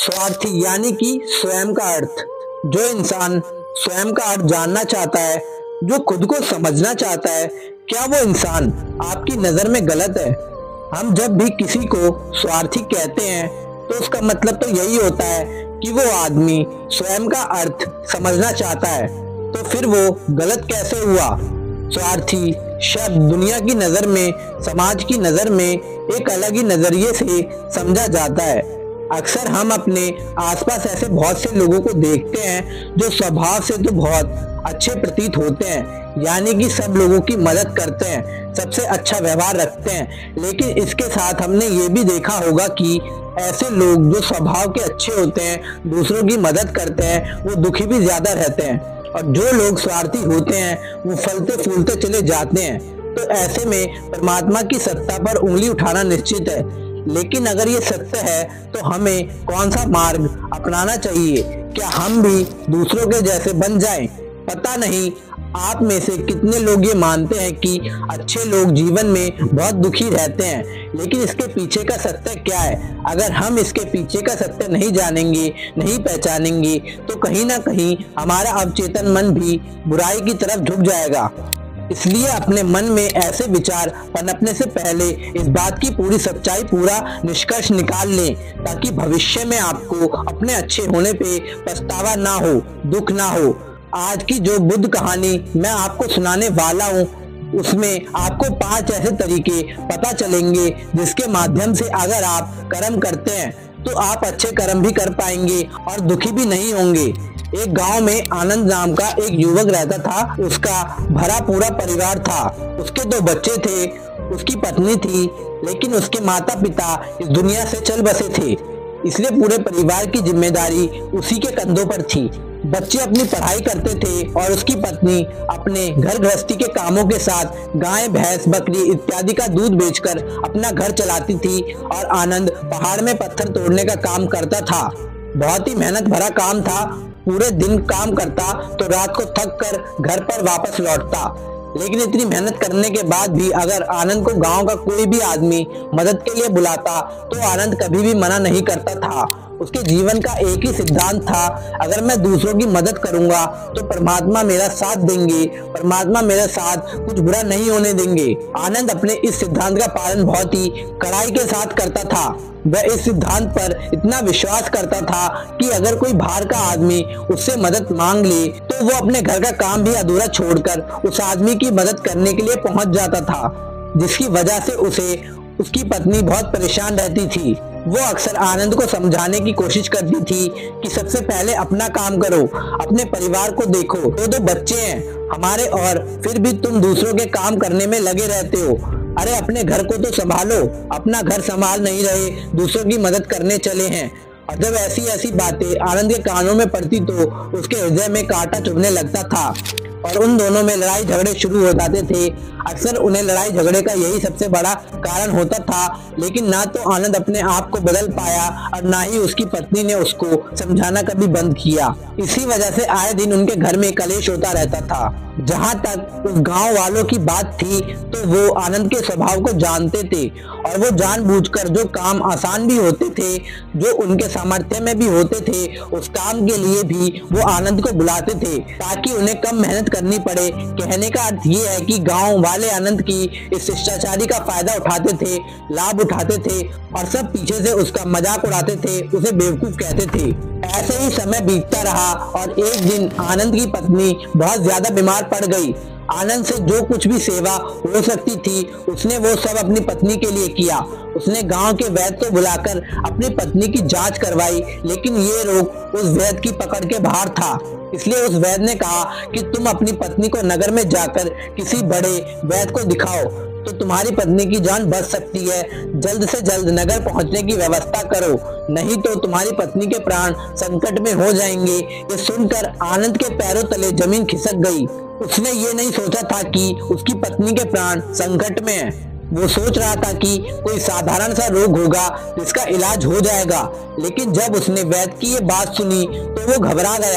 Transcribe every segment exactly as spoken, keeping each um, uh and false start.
स्वार्थी यानी कि स्वयं का अर्थ। जो इंसान स्वयं का अर्थ जानना चाहता है, जो खुद को समझना चाहता है, क्या वो इंसान आपकी नजर में गलत है? हम जब भी किसी को स्वार्थी कहते हैं तो उसका मतलब तो यही होता है कि वो आदमी स्वयं का अर्थ समझना चाहता है। तो फिर वो गलत कैसे हुआ? स्वार्थी शब्द दुनिया की नजर में, समाज की नजर में एक अलग ही नजरिए से समझा जाता है। अक्सर हम अपने आसपास ऐसे बहुत से लोगों को देखते हैं जो स्वभाव से तो बहुत अच्छे प्रतीत होते हैं, यानी कि सब लोगों की मदद करते हैं, सबसे अच्छा व्यवहार रखते हैं। लेकिन इसके साथ हमने ये भी देखा होगा कि ऐसे लोग जो स्वभाव के अच्छे होते हैं, दूसरों की मदद करते हैं, वो दुखी भी ज्यादा रहते हैं। और जो लोग स्वार्थी होते हैं वो फलते फूलते चले जाते हैं। तो ऐसे में परमात्मा की सत्ता पर उंगली उठाना निश्चित है। लेकिन अगर ये सत्य है तो हमें कौन सा मार्ग अपनाना चाहिए? क्या हम भी दूसरों के जैसे बन जाएं? पता नहीं आप में से कितने लोग ये मानते हैं कि अच्छे लोग जीवन में बहुत दुखी रहते हैं, लेकिन इसके पीछे का सत्य क्या है? अगर हम इसके पीछे का सत्य नहीं जानेंगे, नहीं पहचानेंगे, तो कहीं ना कहीं हमारा अवचेतन मन भी बुराई की तरफ झुक जाएगा। इसलिए अपने मन में ऐसे विचार पनपने से पहले इस बात की पूरी सच्चाई, पूरा निष्कर्ष निकाल लें, ताकि भविष्य में आपको अपने अच्छे होने पे पछतावा ना हो, दुख ना हो। आज की जो बुद्ध कहानी मैं आपको सुनाने वाला हूँ, उसमें आपको पांच ऐसे तरीके पता चलेंगे जिसके माध्यम से अगर आप कर्म करते हैं तो आप अच्छे कर्म भी कर पाएंगे और दुखी भी नहीं होंगे। एक गांव में आनंद नाम का एक युवक रहता था। उसका भरा पूरा परिवार था। उसके दो बच्चे थे, उसकी पत्नी थी, लेकिन उसके माता पिता इस दुनिया से चल बसे थे, इसलिए पूरे परिवार की जिम्मेदारी उसी के कंधों पर थी। बच्चे अपनी पढ़ाई करते थे और उसकी पत्नी अपने घर गृहस्थी के कामों के साथ गाय, भैंस, बकरी इत्यादि का दूध बेचकर अपना घर चलाती थी। और आनंद पहाड़ में पत्थर तोड़ने का काम करता था। बहुत ही मेहनत भरा काम था। पूरे दिन काम करता तो रात को थक कर घर पर वापस लौटता। लेकिन इतनी मेहनत करने के बाद भी अगर आनंद को गांव का कोई भी आदमी मदद के लिए बुलाता तो आनंद कभी भी मना नहीं करता था। उसके जीवन का एक ही सिद्धांत था, अगर मैं दूसरों की मदद करूंगा तो परमात्मा मेरा साथ देंगे, परमात्मा मेरे साथ कुछ बुरा नहीं होने देंगे। आनंद अपने इस सिद्धांत का पालन बहुत ही कड़ाई के साथ करता था। वह इस सिद्धांत पर इतना विश्वास करता था कि अगर कोई बाहर का आदमी उससे मदद मांग ले तो वो अपने घर का काम भी अधूरा छोड़कर उस आदमी की मदद करने के लिए पहुंच जाता था, जिसकी वजह से उसे उसकी पत्नी बहुत परेशान रहती थी। वो अक्सर आनंद को समझाने की कोशिश करती थी कि सबसे पहले अपना काम करो, अपने परिवार को देखो। दो दो बच्चे हैं हमारे और फिर भी तुम दूसरों के काम करने में लगे रहते हो। अरे अपने घर को तो संभालो, अपना घर संभाल नहीं रहे, दूसरों की मदद करने चले हैं। और जब ऐसी ऐसी बातें आनंद के कानों में पड़ती तो उसके हृदय में कांटा चुभने लगता था और उन दोनों में लड़ाई झगड़े शुरू हो जाते थे। अक्सर उन्हें लड़ाई झगड़े का यही सबसे बड़ा कारण होता था। लेकिन ना तो आनंद अपने आप को बदल पाया और ना ही उसकी पत्नी ने उसको समझाना कभी बंद किया। इसी वजह से आए दिन उनके घर में कलेश होता रहता था। जहाँ तक उस गांव वालों की बात थी तो वो आनंद के स्वभाव को जानते थे और वो जानबूझकर जो काम आसान भी होते थे, जो उनके सामर्थ्य में भी होते थे, उस काम के लिए भी वो आनंद को बुलाते थे ताकि उन्हें कम मेहनत करनी पड़े। कहने का अर्थ ये है कि गांव वाले आनंद की इस शिष्टाचारी का फायदा उठाते थे, लाभ उठाते थे और सब पीछे से उसका मजाक उड़ाते थे, उसे बेवकूफ कहते थे। ऐसे ही समय बीतता रहा और एक दिन आनंद की पत्नी बहुत ज्यादा बीमार पड़ गई। आनंद से जो कुछ भी सेवा हो सकती थी उसने वो सब अपनी पत्नी के लिए किया। उसने गांव के वैद्य को बुलाकर अपनी पत्नी की जांच करवाई, लेकिन ये रोग उस वैद्य की पकड़ के बाहर था। इसलिए उस वैद्य ने कहा कि तुम अपनी पत्नी को नगर में जाकर किसी बड़े वैद्य को दिखाओ तो तुम्हारी पत्नी की जान बच सकती है। जल्द से जल्द नगर पहुंचने की व्यवस्था करो, नहीं तो तुम्हारी पत्नी के प्राण संकट में हो जाएंगे। ये सुनकर आनंद के पैरों तले जमीन खिसक गई। उसने ये नहीं सोचा था कि उसकी पत्नी के प्राण संकट में है। वो सोच रहा था कि कोई साधारण सा रोग होगा जिसका इलाज हो जाएगा। लेकिन जब उसने वैद्य की ये बात सुनी तो वो घबरा गया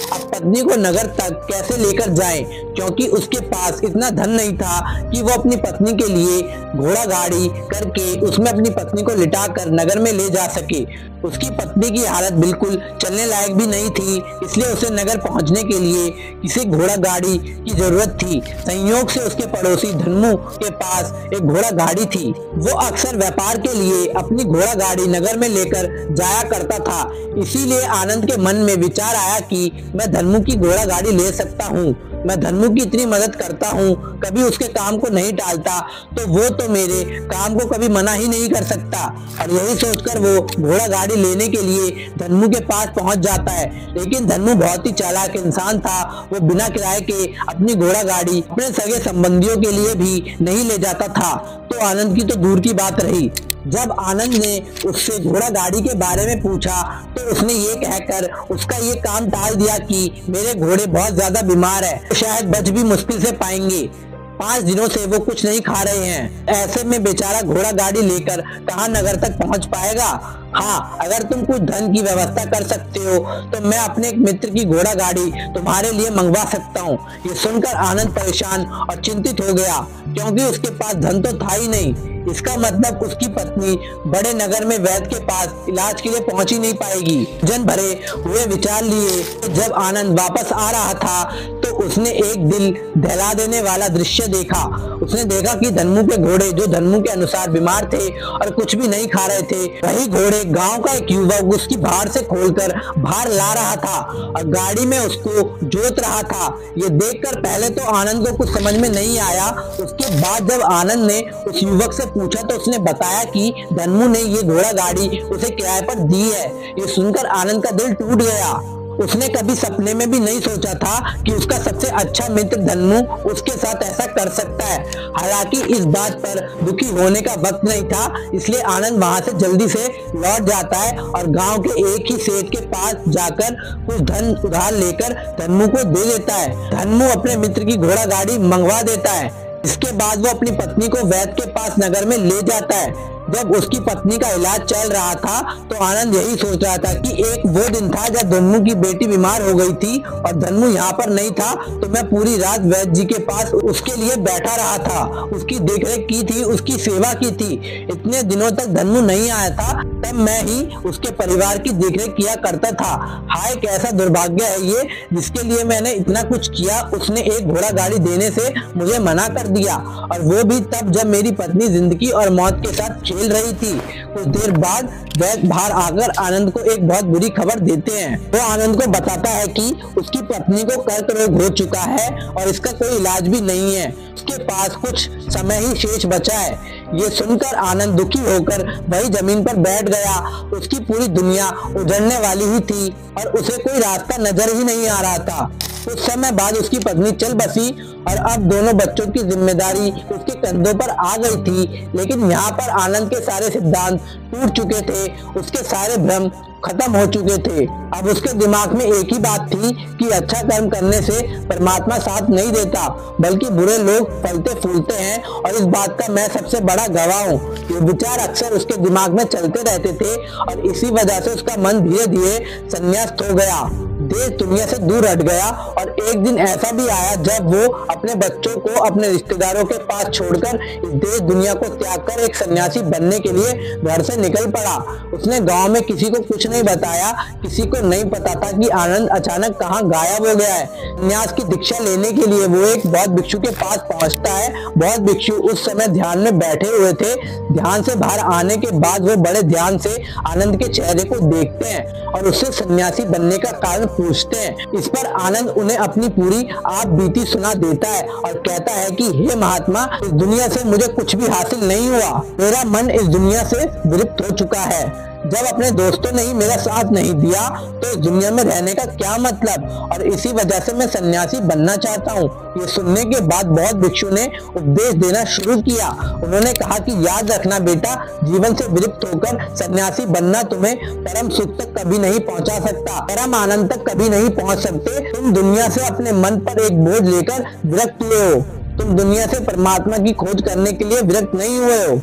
अब पत्नी को नगर तक कैसे लेकर जाएं, क्योंकि उसके पास इतना धन नहीं था कि वो अपनी पत्नी के लिए घोड़ा गाड़ी करके उसमें अपनी पत्नी को लिटाकर नगर में ले जा सके। उसकी पत्नी की हालत बिल्कुल चलने लायक भी नहीं थी, इसलिए उसे नगर पहुंचने के लिए किसी घोड़ा गाड़ी की जरूरत थी। संयोग से उसके पड़ोसी धन्मू के पास एक घोड़ा गाड़ी थी। वो अक्सर व्यापार के लिए अपनी घोड़ा गाड़ी नगर में लेकर जाया करता था। इसीलिए आनंद के मन में विचार आया कि मैं धन्मू की घोड़ा गाड़ी ले सकता हूँ। मैं धन्मू की इतनी मदद करता हूँ, कभी उसके काम को नहीं टालता, तो वो तो मेरे काम को कभी मना ही नहीं कर सकता। और यही सोचकर वो घोड़ा गाड़ी लेने के लिए धन्मू के पास पहुंच जाता है। लेकिन धन्मू बहुत ही चालाक इंसान था। वो बिना किराए के अपनी घोड़ा गाड़ी अपने सगे संबंधियों के लिए भी नहीं ले जाता था, तो आनंद की तो दूर की बात रही। जब आनंद ने उससे घोड़ा गाड़ी के बारे में पूछा तो उसने ये कहकर उसका ये काम टाल दिया कि मेरे घोड़े बहुत ज्यादा बीमार है, तो शायद बच भी मुश्किल से पाएंगे। पाँच दिनों से वो कुछ नहीं खा रहे हैं। ऐसे में बेचारा घोड़ा गाड़ी लेकर कहाँ नगर तक पहुंच पाएगा। हाँ, अगर तुम कुछ धन की व्यवस्था कर सकते हो तो मैं अपने एक मित्र की घोड़ा गाड़ी तुम्हारे लिए मंगवा सकता हूँ। ये सुनकर आनंद परेशान और चिंतित हो गया, क्योंकि उसके पास धन तो था ही नहीं। इसका मतलब उसकी पत्नी बड़े नगर में वैद्य के पास इलाज के लिए पहुंच ही नहीं पाएगी। जन भरे हुए विचार लिए जब आनंद वापस आ रहा था तो उसने एक दिल दहला देने वाला दृश्य देखा। उसने देखा कि धन्मू के घोड़े, जो धन्मू के अनुसार बीमार थे और कुछ भी नहीं खा रहे थे, वही घोड़े गांव का एक युवक उसकी भार से खोलकर भार ला रहा था और गाड़ी में उसको जोत रहा था। ये देखकर पहले तो आनंद को कुछ समझ में नहीं आया। उसके बाद जब आनंद ने उस युवक से पूछा तो उसने बताया कि धन्मू ने ये घोड़ा गाड़ी उसे किराए पर दी है। ये सुनकर आनंद का दिल टूट गया। उसने कभी सपने में भी नहीं सोचा था कि उसका सबसे अच्छा मित्र धन्मू उसके साथ ऐसा कर सकता है। हालांकि इस बात पर दुखी होने का वक्त नहीं था, इसलिए आनंद वहां से जल्दी से लौट जाता है और गांव के एक ही सेठ के पास जाकर कुछ धन उधार लेकर धन्मू को दे देता है। धन्मू अपने मित्र की घोड़ा गाड़ी मंगवा देता है। इसके बाद वो अपनी पत्नी को वैद्य के पास नगर में ले जाता है। जब उसकी पत्नी का इलाज चल रहा था तो आनंद यही सोच रहा था कि एक वो दिन था जब धन्मू की बेटी बीमार हो गई थी और धन्मू यहाँ पर नहीं था, तो मैं पूरी रात वैद्य जी के पास उसके लिए बैठा रहा था, उसकी देखरेख की थी, उसकी सेवा की थी। इतने दिनों तक धन्मू नहीं आया था, तब मैं ही उसके परिवार की देखरेख किया करता था। हाय, कैसा दुर्भाग्य है ये, जिसके लिए मैंने इतना कुछ किया, उसने एक घोड़ा गाड़ी देने से मुझे मना कर दिया, और वो भी तब जब मेरी पत्नी जिंदगी और मौत के साथ खेल रही थी। कुछ देर बाद वैद्य बाहर आकर आनंद को एक बहुत बुरी खबर देते हैं। वो आनंद को बताता है कि उसकी पत्नी को कर्क रोग हो चुका है और इसका कोई इलाज भी नहीं है। उसके पास कुछ समय ही शेष बचा है। ये सुनकर आनंद दुखी होकर वही जमीन पर बैठ गया। उसकी पूरी दुनिया उजड़ने वाली ही थी और उसे कोई रास्ता नजर ही नहीं आ रहा था। कुछ समय बाद उसकी पत्नी चल बसी और अब दोनों बच्चों की जिम्मेदारी उसके कंधों पर आ गई थी। लेकिन यहाँ पर आनंद के सारे सिद्धांत टूट चुके थे, उसके सारे भ्रम खत्म हो चुके थे। अब उसके दिमाग में एक ही बात थी कि अच्छा कर्म करने से परमात्मा साथ नहीं देता, बल्कि बुरे लोग फलते फूलते हैं, और इस बात का मैं सबसे बड़ा गवाह हूँ। ये विचार अक्सर उसके दिमाग में चलते रहते थे और इसी वजह से उसका मन धीरे धीरे संन्यास्त हो गया, देश दुनिया से दूर हट गया। और एक दिन ऐसा भी आया जब वो अपने बच्चों को अपने रिश्तेदारों के पास छोड़कर इस देश दुनिया को त्याग कर एक सन्यासी बनने के लिए घर से निकल पड़ा। उसने गांव में किसी को कुछ नहीं बताया, किसी को नहीं पता था कि आनंद अचानक कहाँ गायब हो गया है। संन्यास की दीक्षा लेने के लिए वो एक बौद्ध भिक्षु के पास पहुंचता है। बौद्ध भिक्षु उस समय ध्यान में बैठे हुए थे। ध्यान से बाहर आने के बाद वो बड़े ध्यान से आनंद के चेहरे को देखते हैं और उससे सन्यासी बनने का कारण पूछते हैं। इस पर आनंद उन्हें अपनी पूरी आप बीती सुना देता है और कहता है कि हे महात्मा, इस दुनिया से मुझे कुछ भी हासिल नहीं हुआ। मेरा मन इस दुनिया से विरक्त हो चुका है। जब अपने दोस्तों ने ही मेरा साथ नहीं दिया तो इस दुनिया में रहने का क्या मतलब, और इसी वजह से मैं सन्यासी बनना चाहता हूँ। ये सुनने के बाद बौद्ध भिक्षु ने उपदेश देना शुरू किया। उन्होंने कहा कि याद रखना बेटा, जीवन से विरक्त होकर सन्यासी बनना तुम्हें परम सुख तक कभी नहीं पहुंचा सकता, परम आनंद तक कभी नहीं पहुंच सकते। तुम दुनिया से अपने मन पर एक बोझ लेकर विरक्त हुए हो, तुम दुनिया से परमात्मा की खोज करने के लिए विरक्त नहीं हुए हो।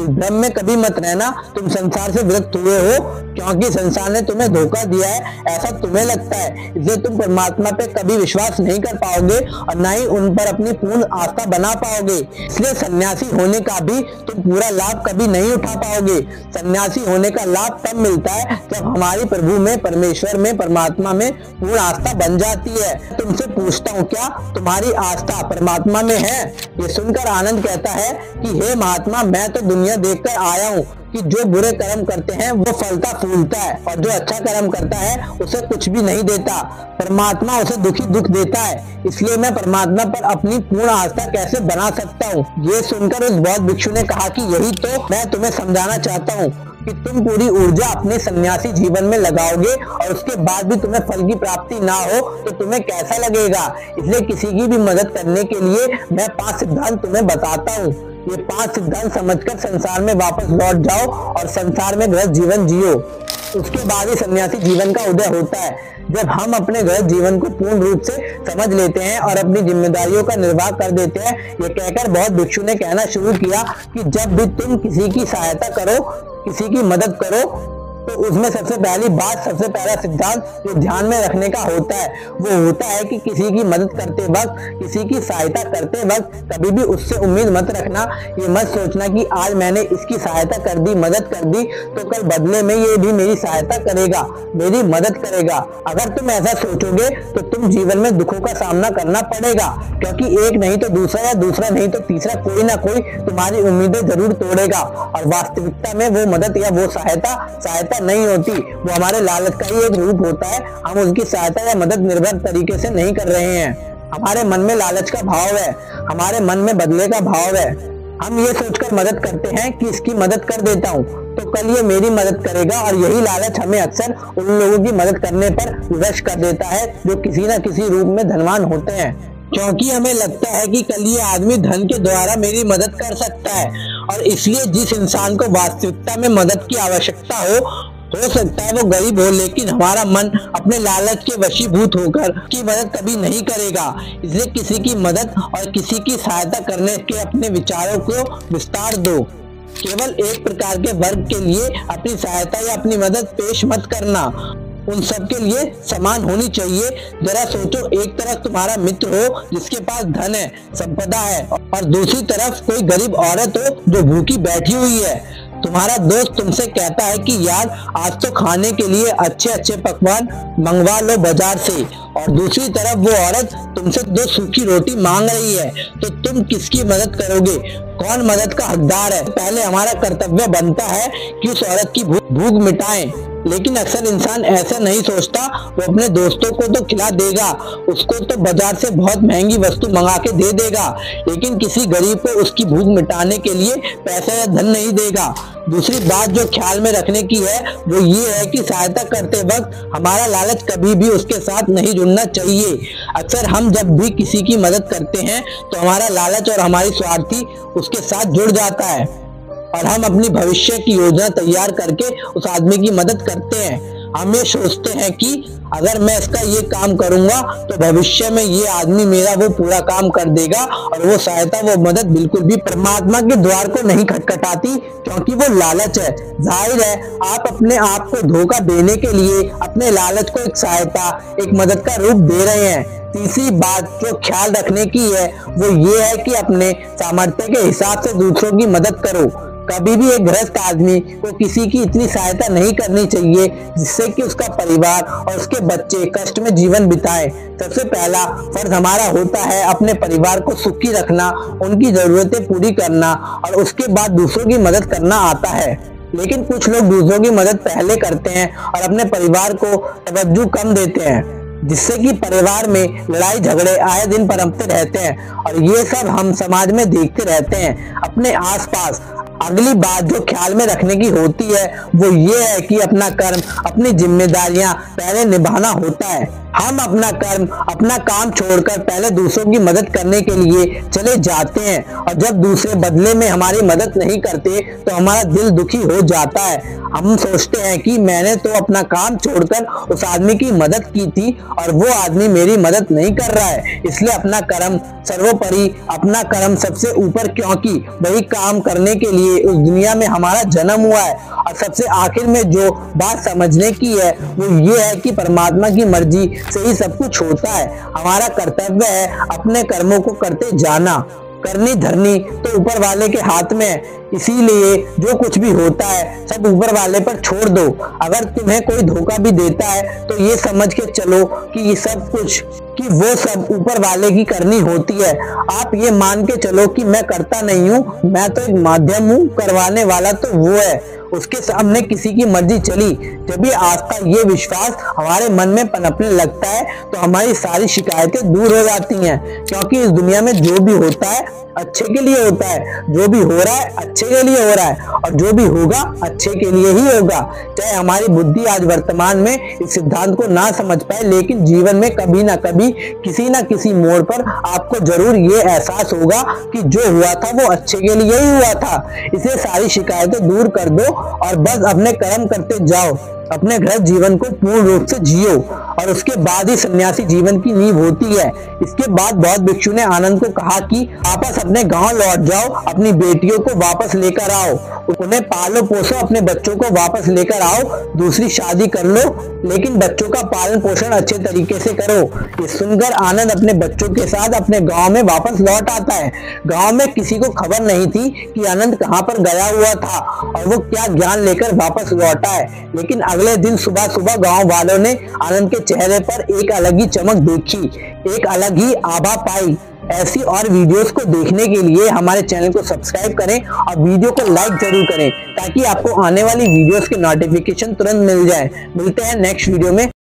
इस भ्रम में कभी मत रहना तुम संसार से विरक्त हुए हो, क्योंकि संसार ने तुम्हें धोखा दिया है ऐसा तुम्हें लगता है, इसलिए तुम परमात्मा पे कभी विश्वास नहीं कर पाओगे और न ही उन पर अपनी पूर्ण आस्था बना पाओगे। इसलिए सन्यासी होने का भी तुम पूरा लाभ कभी नहीं उठा पाओगे। सन्यासी होने का लाभ तब मिलता है जब हमारी प्रभु में, परमेश्वर में, परमात्मा में पूर्ण आस्था बन जाती है। तुमसे पूछता हूँ, क्या तुम्हारी आस्था परमात्मा में है? ये सुनकर आनंद कहता है कि हे महात्मा, मैं तो दुनिया देखकर आया हूँ कि जो बुरे कर्म करते हैं वो फलता फूलता है और जो अच्छा कर्म करता है उसे कुछ भी नहीं देता। परमात्मा उसे दुखी दुख देता है, इसलिए मैं परमात्मा पर अपनी पूर्ण आस्था कैसे बना सकता हूँ? ये सुनकर उस बौद्ध भिक्षु ने कहा कि यही तो मैं तुम्हें समझाना चाहता हूँ कि तुम पूरी ऊर्जा अपने सन्यासी जीवन में लगाओगे और उसके बाद भी तुम्हें फल की प्राप्ति ना हो तो तुम्हें कैसा लगेगा। इसलिए किसी की भी मदद करने के लिए मैं पांच सिद्धांत तुम्हें बताता हूँ। ये पांच सिद्धांत समझकर संसार में वापस लौट जाओ और संसार में गृहस्थ जीवन जियो। उसके बाद ही सन्यासी जीवन का उदय होता है, जब हम अपने गृहस्थ जीवन को पूर्ण रूप से समझ लेते हैं और अपनी जिम्मेदारियों का निर्वाह कर देते हैं। ये कहकर बौद्ध भिक्षु ने कहना शुरू किया कि जब भी तुम किसी की सहायता करो, किसी की मदद करो, तो उसमें सबसे पहली बात, सबसे पहला सिद्धांत जो ध्यान में रखने का होता है वो होता है कि किसी की मदद करते वक्त, किसी की सहायता करते वक्त कभी भी उससे उम्मीद मत रखना। ये मत सोचना कि आज मैंने इसकी सहायता कर दी, मदद कर दी, तो कल बदले में ये भी मेरी सहायता करेगा, मेरी मदद करेगा। अगर तुम ऐसा सोचोगे तो तुम जीवन में दुखों का सामना करना पड़ेगा, क्योंकि एक नहीं तो दूसरा या दूसरा नहीं तो तीसरा कोई ना कोई तुम्हारी उम्मीदें जरूर तोड़ेगा। और वास्तविकता में वो मदद या वो सहायता सहायता नहीं होती, वो हमारे लालच का ही एक रूप होता है। हम उसकी सहायता या मदद निर्भर तरीके से नहीं कर रहे हैं। हमारे मन में लालच का भाव है, हमारे मन में बदले का भाव है। हम ये सोचकर मदद करते हैं कि इसकी मदद कर देता हूँ तो कल ये मेरी मदद करेगा, और यही लालच हमें अक्सर उन लोगों की मदद करने पर विवश कर देता है जो किसी न किसी रूप में धनवान होते हैं, क्योंकि हमें लगता है कि कल ये आदमी धन के द्वारा मेरी मदद कर सकता है। और इसलिए जिस इंसान को वास्तविकता में मदद की आवश्यकता हो हो सकता है वो गरीब हो, लेकिन हमारा मन अपने लालच के वशीभूत होकर की मदद कभी नहीं करेगा। इसलिए किसी की मदद और किसी की सहायता करने के अपने विचारों को विस्तार दो। केवल एक प्रकार के वर्ग के लिए अपनी सहायता या अपनी मदद पेश मत करना, उन सब के लिए समान होनी चाहिए। जरा सोचो, एक तरफ तुम्हारा मित्र हो जिसके पास धन है, संपदा है, और दूसरी तरफ कोई गरीब औरत हो जो भूखी बैठी हुई है। तुम्हारा दोस्त तुमसे कहता है कि यार आज तो खाने के लिए अच्छे अच्छे पकवान मंगवा लो बाजार से, और दूसरी तरफ वो औरत तुमसे दो सूखी रोटी मांग रही है, तो तुम किसकी मदद करोगे? कौन मदद का हकदार है? पहले हमारा कर्तव्य बनता है कि उस औरत की भूख मिटाएं, लेकिन अक्सर इंसान ऐसा नहीं सोचता। वो अपने दोस्तों को तो खिला देगा, उसको तो बाजार से बहुत महंगी वस्तु मंगा के दे देगा, लेकिन किसी गरीब को उसकी भूख मिटाने के लिए पैसा या धन नहीं देगा। दूसरी बात जो ख्याल में रखने की है वो ये है कि सहायता करते वक्त हमारा लालच कभी भी उसके साथ नहीं जुड़ना चाहिए। अक्सर हम जब भी किसी की मदद करते हैं तो हमारा लालच और हमारी स्वार्थी उसके साथ जुड़ जाता है, और हम अपनी भविष्य की योजना तैयार करके उस आदमी की मदद करते हैं। हम ये सोचते हैं कि अगर मैं इसका ये काम करूंगा तो भविष्य में ये आदमी मेरा वो पूरा काम कर देगा, और वो सहायता, वो मदद बिल्कुल भी परमात्मा के द्वार को नहीं खटखटाती, क्योंकि वो लालच है। जाहिर है आप अपने आप को धोखा देने के लिए अपने लालच को एक सहायता, एक मदद का रूप दे रहे हैं। तीसरी बात जो ख्याल रखने की है वो ये है कि अपने सामर्थ्य के हिसाब से दूसरों की मदद करो। कभी भी एक गृहस्थ आदमी को किसी की इतनी सहायता नहीं करनी चाहिए जिससे कि उसका परिवार और उसके बच्चे कष्ट में जीवन बिताएं। सबसे पहला फर्ज हमारा होता है अपने परिवार को सुखी रखना, उनकी जरूरतें पूरी करना, और उसके बाद दूसरों की मदद करना आता है। लेकिन कुछ लोग दूसरों की मदद पहले करते हैं और अपने परिवार को तवज्जो कम देते हैं, जिससे कि परिवार में लड़ाई झगड़े आए दिन पनपते रहते हैं, और ये सब हम समाज में देखते रहते हैं अपने आसपास। अगली बात जो ख्याल में रखने की होती है वो ये है कि अपना कर्म, अपनी जिम्मेदारियां पहले निभाना होता है। हम अपना कर्म, अपना काम छोड़कर पहले दूसरों की मदद करने के लिए चले जाते हैं, और जब दूसरे बदले में हमारी मदद नहीं करते तो हमारा दिल दुखी हो जाता है। हम सोचते हैं कि मैंने तो अपना काम छोड़कर उस आदमी की मदद की थी और वो आदमी मेरी मदद नहीं कर रहा है, इसलिए अपना कर्म सर्वोपरि, अपना कर्म सबसे ऊपर, क्योंकि वही काम करने के लिए लिए उस दुनिया में हमारा जन्म हुआ है। और सबसे आखिर में जो बात समझने की है वो ये है कि परमात्मा की मर्जी से ही सब कुछ होता है। हमारा कर्तव्य है अपने कर्मों को करते जाना। करनी धरनी तो ऊपर वाले के हाथ में है, इसीलिए जो कुछ भी होता है सब ऊपर वाले पर छोड़ दो। अगर तुम्हें कोई धोखा भी देता है तो ये समझ के चलो कि ये सब कुछ कि वो सब ऊपर वाले की करनी होती है। आप ये मान के चलो कि मैं करता नहीं हूँ, मैं तो एक माध्यम हूँ, करवाने वाला तो वो है। उसके सामने किसी की मर्जी चली। जब ये आस्था, ये विश्वास हमारे मन में पनपने लगता है तो हमारी सारी शिकायतें दूर हो जाती हैं, क्योंकि इस दुनिया में जो भी होता है अच्छे के लिए होता है। जो भी हो रहा है अच्छे के लिए हो रहा है और जो भी होगा अच्छे के लिए ही होगा। चाहे हमारी बुद्धि आज वर्तमान में इस सिद्धांत को ना समझ पाए, लेकिन जीवन में कभी ना कभी किसी ना किसी मोड़ पर आपको जरूर ये एहसास होगा कि जो हुआ था वो अच्छे के लिए ही हुआ था। इसे सारी शिकायतें दूर कर दो और बस अपने कर्म करते जाओ। अपने गृहस्थ जीवन को पूर्ण रूप से जियो और उसके बाद ही सन्यासी जीवन की नींव होती है। इसके बाद बौद्ध भिक्षु ने आनंद को कहा कि वापस अपने गांव लौट जाओ, अपनी बेटियों को वापस लेकर आओ, उन्हें पालो पोसो, अपने बच्चों को वापस लेकर आओ, दूसरी शादी कर लो, लेकिन बच्चों का पालन पोषण अच्छे तरीके से करो। ये सुनकर आनंद अपने बच्चों के साथ अपने गांव में वापस लौट आता है। गांव में किसी को खबर नहीं थी कि आनंद कहां पर गया हुआ था और वो क्या ज्ञान लेकर वापस लौटा है, लेकिन अगले दिन सुबह सुबह गांव वालों ने आनंद के चेहरे पर एक अलग ही चमक देखी, एक अलग ही आभा पाई। ऐसी और वीडियोस को देखने के लिए हमारे चैनल को सब्सक्राइब करें और वीडियो को लाइक जरूर करें ताकि आपको आने वाली वीडियोस के नोटिफिकेशन तुरंत मिल जाए। मिलते हैं नेक्स्ट वीडियो में।